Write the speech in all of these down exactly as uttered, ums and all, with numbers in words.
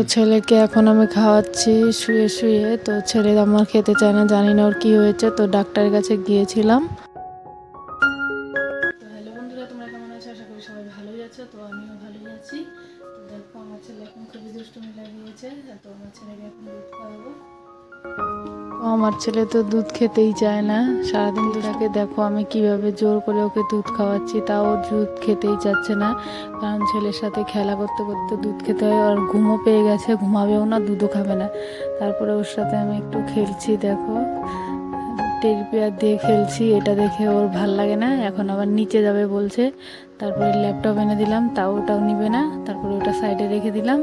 ছেলেকে এখন আমি খাওয়াচ্ছি শুয়ে শুয়ে। তো ছেলে আমার খেতে চায় না, জানি না ওর কি হয়েছে। তো ডাক্তারের কাছে গিয়েছিলাম। তো হ্যালো বন্ধুরা, তোমরা কেমন আছো? আশা করি সবাই ভালোই আছো। তো আমিও ভালোই আছি। তো দেখো আমার ছেলে এখন খুবই দুষ্টুমি লাগিয়েছে। তো আমার ছেলেকে এখন দুধ খাওয়াবো। আমার ছেলে তো দুধ খেতেই চায় না, সারাদিন দুটাকে দেখো আমি কিভাবে জোর করে ওকে দুধ খাওয়াচ্ছি, তাও দুধ খেতেই চাচ্ছে না। কারণ ছেলের সাথে খেলা করতে করতে দুধ খেতে হয়, আর ঘুমও পেয়ে গেছে, ঘুমাবেও না, দুধও খাবে না। তারপরে ওর সাথে আমি একটু খেলছি, দেখো টেডি বিয়ার দিয়ে খেলছি। এটা দেখে ওর ভাল লাগে না, এখন আবার নিচে যাবে বলছে। তারপরে ল্যাপটপ এনে দিলাম, তাও ওটাও নিবে না। তারপরে ওটা সাইডে রেখে দিলাম।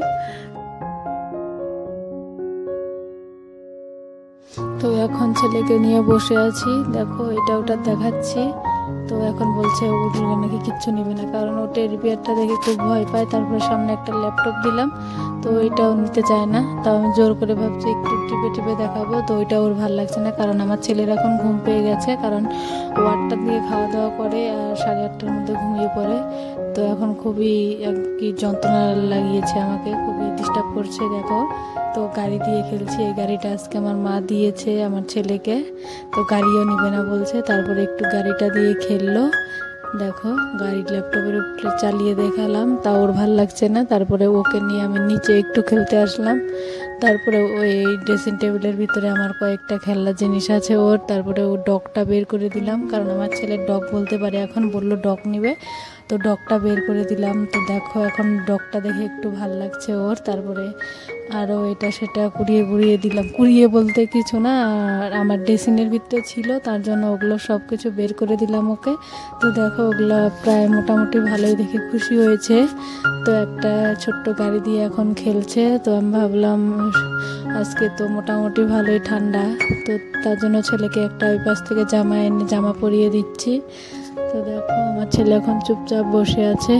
তো এখন ছেলেকে নিয়ে বসে আছি, দেখো এটা ওটা দেখাচ্ছি। তো এখন বলছে উঠলে নাকি কিচ্ছু নেবে না, কারণ ও টেডি বিয়ারটা দেখে খুব ভয় পায়। তারপরে সামনে একটা ল্যাপটপ দিলাম, তো ওইটাও নিতে চায় না। তাও আমি জোর করে ভাবছি একটু টিপে টিপে দেখাবো, তো ওইটা ওর ভালো লাগছে না। কারণ আমার ছেলের এখন ঘুম পেয়ে গেছে, কারণ ও আটটার দিকে খাওয়া দাওয়া করে আর সাড়ে আটটার মধ্যে ঘুমিয়ে পড়ে। তো এখন খুবই কি যন্ত্রণা লাগিয়েছে আমাকে, খুবই ডিস্টার্ব করছে। দেখো তো গাড়ি দিয়ে খেলছি, এই গাড়িটা আজকে আমার মা দিয়েছে আমার ছেলেকে। তো গাড়িও নিবে না বলছে। তারপরে একটু গাড়িটা দিয়ে খেললো, দেখো গাড়ি ল্যাপটপের উপরে চালিয়ে দেখালাম, তা ওর ভাল লাগছে না। তারপরে ওকে নিয়ে আমি নিচে একটু খেলতে আসলাম। তারপরে ওই ড্রেসিং টেবিলের ভিতরে আমার কয়েকটা খেলনার জিনিস আছে ওর। তারপরে ও ডগটা বের করে দিলাম, কারণ আমার ছেলে ডগ বলতে পারে, এখন বললো ডগ নিবে, তো ডগটা বের করে দিলাম। তো দেখো এখন ডগটা দেখে একটু ভাল লাগছে ওর। তারপরে আরও এটা সেটা কুড়িয়ে কুড়িয়ে দিলাম, কুড়িয়ে বলতে কিছু না, আর আমার ড্রেসিংয়ের ভিতরে ছিল, তার জন্য ওগুলো সব কিছু বের করে দিলাম ওকে। তো দেখো ওগুলো প্রায় মোটামুটি ভালোই দেখে খুশি হয়েছে। তো একটা ছোট্ট গাড়ি দিয়ে এখন খেলছে। তো আমি ভাবলাম আজকে তো মোটামুটি ভালোই ঠান্ডা, তো তার জন্য ছেলেকে একটা ওই পাশ থেকে জামা এনে জামা পরিয়ে দিচ্ছি। তো দেখো আমার ছেলে এখন চুপচাপ বসে আছে।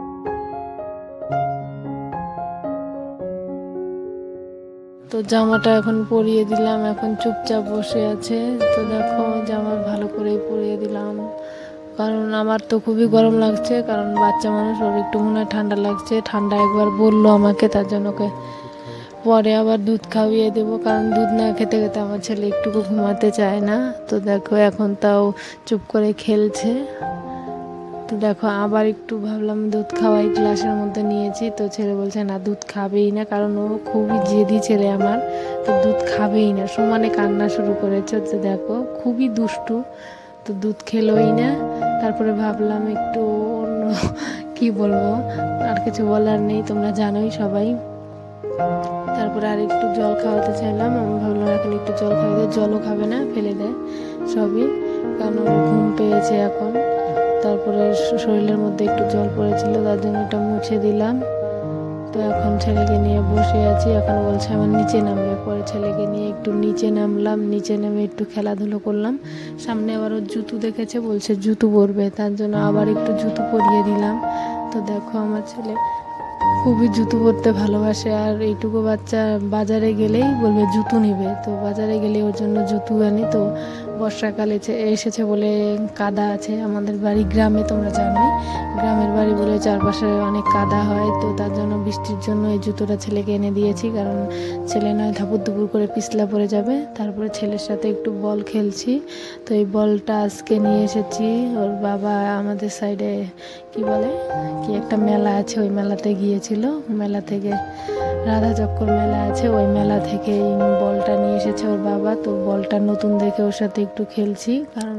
তো জামাটা এখন পরিয়ে দিলাম, এখন চুপচাপ বসে আছে। তো দেখো জামা ভালো করে পরিয়ে দিলাম, কারণ আমার তো খুবই গরম লাগছে, কারণ বাচ্চা মানুষ, ওর একটু মনে হয় ঠান্ডা লাগছে। ঠান্ডা একবার বললো আমাকে, তার জন্য ওকে পরে আবার দুধ খাইয়ে দেবো, কারণ দুধ না খেতে খেতে আমার ছেলে একটুকু ঘুমাতে চায় না। তো দেখো এখন তাও চুপ করে খেলছে। তো দেখো আবার একটু ভাবলাম দুধ খাওয়াই, গ্লাসের মধ্যে নিয়েছি। তো ছেলে বলছে না দুধ খাবেই না, কারণ ও খুবই জেদি ছেলে আমার, তো দুধ খাবেই না, সমানে কান্না শুরু করেছে। তো দেখো খুবই দুষ্টু, তো দুধ খেলোই না। তারপরে ভাবলাম একটু অন্য কি বলবো, আর কিছু বলার নেই, তোমরা জানোই সবাই। তারপরে আর একটু জল খাওয়াতে চাইলাম, আমি ভাবলাম এখন একটু জল খাওয়াতে, জলও খাবে না, ফেলে দেয় সবই, কারণ ওর ঘুম পেয়েছে এখন। তারপরে শরীরের মধ্যে একটু জল পড়েছিল, তার জন্য এটা মুছে দিলাম। তো এখন ছেলেকে নিয়ে বসে আছি, এখন বলছে আমার নিচে নামবে। পরে ছেলেকে নিয়ে একটু নিচে নামলাম, নিচে নেমে একটু খেলাধুলো করলাম। সামনে আবার ওর জুতো দেখেছে, বলছে জুতো পরবে, তার জন্য আবার একটু জুতো পরিয়ে দিলাম। তো দেখো আমার ছেলে খুবই জুতো পরতে ভালোবাসে, আর এইটুকু বাচ্চা বাজারে গেলেই বলবে জুতো নিবে। তো বাজারে গেলে ওর জন্য জুতো আনি। তো বর্ষাকালে এসেছে বলে কাদা আছে, আমাদের বাড়ি গ্রামে, তোমরা জানোই গ্রামের বাড়ি বলে চারপাশে অনেক কাদা হয়। তো তার জন্য বৃষ্টির জন্য এই জুতোটা ছেলেকে এনে দিয়েছি, কারণ ছেলে নয় ধাপুর দুপুর করে পিছলা পড়ে যাবে। তারপরে ছেলের সাথে একটু বল খেলছি। তো এই বলটা আজকে নিয়ে এসেছি, ওর বাবা আমাদের সাইডে কি বলে কি একটা মেলা আছে, ওই মেলাতে গিয়েছিল, মেলা থেকে রাধা চক্কর মেলা আছে, ওই মেলা থেকে এই বলটা নিয়ে এসেছে ওর বাবা। তো বলটা নতুন দেখে ওর সাথে একটু খেলছি, কারণ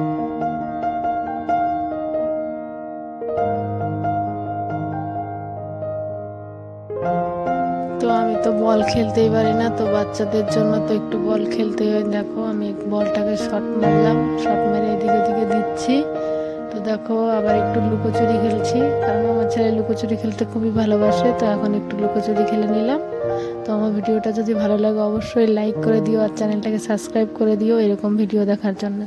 তো আমি তো বল খেলতেই পারি না, তো বাচ্চাদের জন্য তো একটু বল খেলতে হয়। দেখো আমি বলটাকে শট মারলাম, শট মেরে এদিকে ওদিকে দিচ্ছি। তো দেখো আবার একটু লুকোচুরি খেলছি, কারণ আমার ছেলে লুকোচুরি খেলতে খুবই ভালোবাসে। তো এখন একটু লুকোচুরি খেলে নিলাম। তো আমার ভিডিওটা যদি ভালো লাগে অবশ্যই লাইক করে দিও, আর চ্যানেলটাকে সাবস্ক্রাইব করে দিও এরকম ভিডিও দেখার জন্য।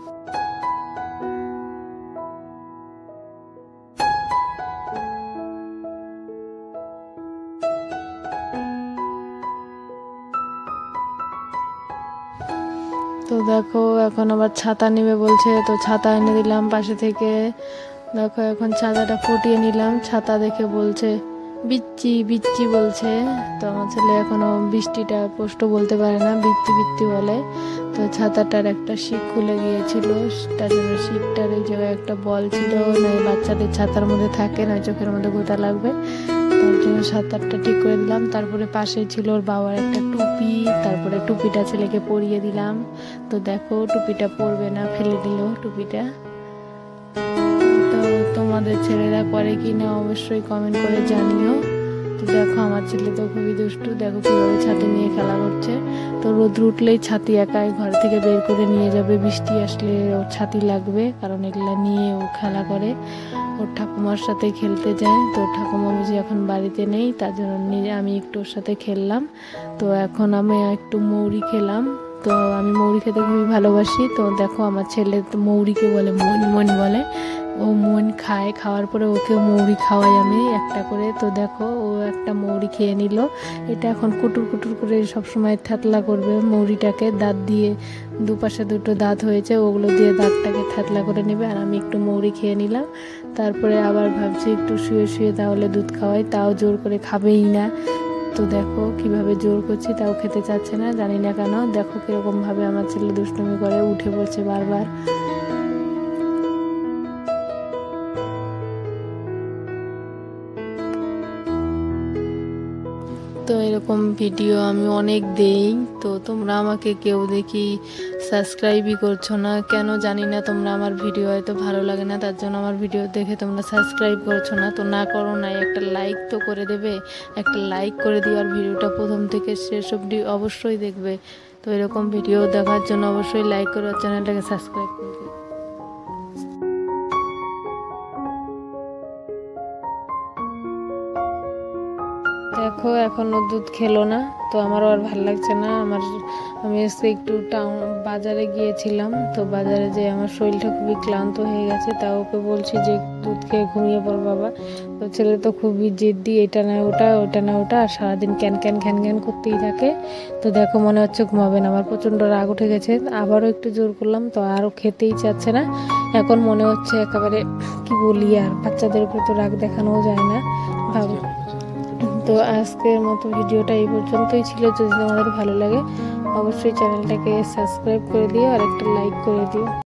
তো দেখো এখন আবার ছাতা নেবে বলছে, তো ছাতা এনে দিলাম পাশে থেকে। দেখো এখন ছাতাটা ফুটিয়ে নিলাম, ছাতা দেখে বলছে বিচ্চি বিচ্চি বলছে। তো আমার ছেলে এখনো বৃষ্টিটা স্পষ্ট বলতে পারে না, বিচ্চি বিচ্চি বলে। তো ছাতাটার একটা শিক খুলে গিয়েছিল, তার জন্য শিকটার এই জায়গায় একটা বল ছিল, নয় বাচ্চাদের ছাতার মধ্যে থাকে, নয় চোখের মধ্যে গোতা লাগবে, তার জন্য ছাতারটা ঠিক করে দিলাম। তারপরে পাশে ছিল ওর বাবার একটা টুপি, তারপরে টুপিটা ছেলেকে পরিয়ে দিলাম। তো দেখো টুপিটা পরবে না, ফেলে দিল টুপিটা। তো তোমাদের ছেলেরা করে কি না অবশ্যই কমেন্ট করে জানিও। তো দেখো আমার ছেলে তো খুবই দুষ্টু, দেখো কীভাবে ছাতি নিয়ে খেলা করছে। তো রোদ উঠলেই ছাতি একাই ঘর থেকে বের করে নিয়ে যাবে, বৃষ্টি আসলে ওর ছাতি লাগবে, কারণ এগুলা নিয়ে ও খেলা করে, ওর ঠাকুমার সাথে খেলতে যায়। তো ঠাকুমা বুঝি এখন বাড়িতে নেই, তার জন্য নিজে আমি একটু ওর সাথে খেললাম। তো এখন আমি একটু মৌরি খেলাম। তো আমি মৌরি খেতে খুবই ভালোবাসি। তো দেখো আমার ছেলে তো মৌরিকে বলে মন মন বলে, ও মন খায়, খাওয়ার পরে ওকে মৌরি খাওয়াই আমি একটা করে। তো দেখো ও একটা মৌরি খেয়ে নিল। এটা এখন কুটুর কুটুর করে সবসময় থ্যাতলা করবে মৌরিটাকে, দাঁত দিয়ে দুপাশে দুটো দাঁত হয়েছে, ওগুলো দিয়ে দাঁতটাকে থ্যাতলা করে নেবে। আর আমি একটু মৌরি খেয়ে নিলাম। তারপরে আবার ভাবছি একটু শুয়ে শুয়ে তাহলে দুধ খাওয়াই, তাও জোর করে খাবেই না। তো দেখো কিভাবে জোর করছি, তাও খেতে চাচ্ছে না, জানি না কেন। দেখো কিরকমভাবে আমার ছেলে দুষ্টুমি করে, উঠে পড়ছে বারবার। তো এরকম ভিডিও আমি অনেক দেই, তো তোমরা আমাকে কেউ দেখি সাবস্ক্রাইবই করছো না কেন জানি না। তোমরা আমার ভিডিও হয়তো ভালো লাগে না, তার জন্য আমার ভিডিও দেখে তোমরা সাবস্ক্রাইব করছো না। তো না করো না, একটা লাইক তো করে দেবে, একটা লাইক করে দিও, আর ভিডিওটা প্রথম থেকে শেষ অবধি অবশ্যই দেখবে। তো এরকম ভিডিও দেখার জন্য অবশ্যই লাইক করে চ্যানেলটাকে সাবস্ক্রাইব করে দিও। দেখো এখনো দুধ খেলো না, তো আমারও আর ভালো লাগছে না। আমার আমি আজকে একটু টাউন বাজারে গিয়েছিলাম, তো বাজারে যে আমার শরীরটা খুবই ক্লান্ত হয়ে গেছে, তা ওকে বলছি যে দুধ খেয়ে ঘুমিয়ে পড় বাবা। তো ছেলে তো খুবই জেদ্দি, এটা না ওটা ওটা না ওটা, আর সারাদিন ক্যান ক্যান ঘ্যান ঘ্যান করতেই থাকে। তো দেখো মনে হচ্ছে ঘুমাবে না, আমার প্রচণ্ড রাগ উঠে গেছে। আবারও একটু জোর করলাম, তো আরও খেতেই চাচ্ছে না। এখন মনে হচ্ছে একেবারে কি বলি, আর বাচ্চাদের উপর তো রাগ দেখানোও যায় না, ভাবো। তো আজকের মতো ভিডিওটা এই পর্যন্তই ছিল। যদি তোমাদের ভালো লাগে অবশ্যই চ্যানেলটাকে সাবস্ক্রাইব করে দিও আর একটা লাইক করে দিও।